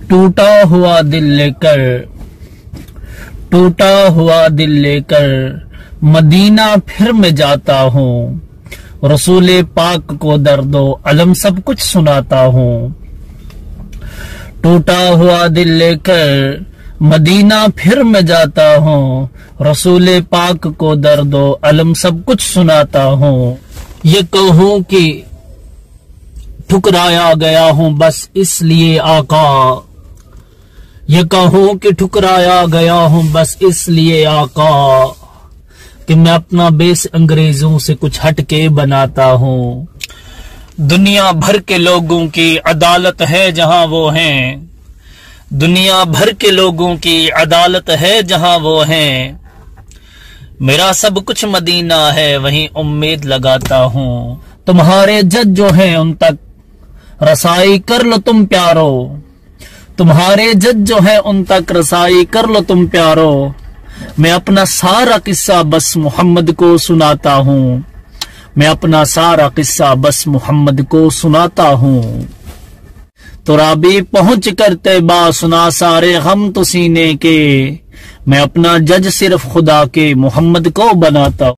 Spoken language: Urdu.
ٹوٹا ہوا دل لے کر مدینہ پھر میں جاتا ہوں، رسول پاک کو درد و علم سب کچھ سناتا ہوں۔ ٹوٹا ہوا دل لے کر مدینہ پھر میں جاتا ہوں، رسول پاک کو درد و علم سب کچھ سناتا ہوں۔ یہ کہوں کہ ٹھکرایا گیا ہوں بس اس لیے آقا، یہ کہوں کہ ٹھکرایا گیا ہوں بس اس لیے آقا، کہ میں اپنا بیس انگریزوں سے کچھ ہٹ کے بناتا ہوں۔ دنیا بھر کے لوگوں کی عدالت ہے جہاں وہ ہیں، دنیا بھر کے لوگوں کی عدالت ہے جہاں وہ ہیں، میرا سب کچھ مدینہ ہے وہیں امید لگاتا ہوں۔ تمہارے جج جو ہیں ان تک رسائی کر لو تم پیارو، تمہارے جج جو ہیں ان تک رسائی کر لو تم پیارو، میں اپنا سارا قصہ بس محمد کو سناتا ہوں، میں اپنا سارا قصہ بس محمد کو سناتا ہوں۔ تو رابی پہنچ کر طیبہ سنا سارے غم تو سینے کے، میں اپنا جج صرف خدا کے محمد کو بناتا ہوں۔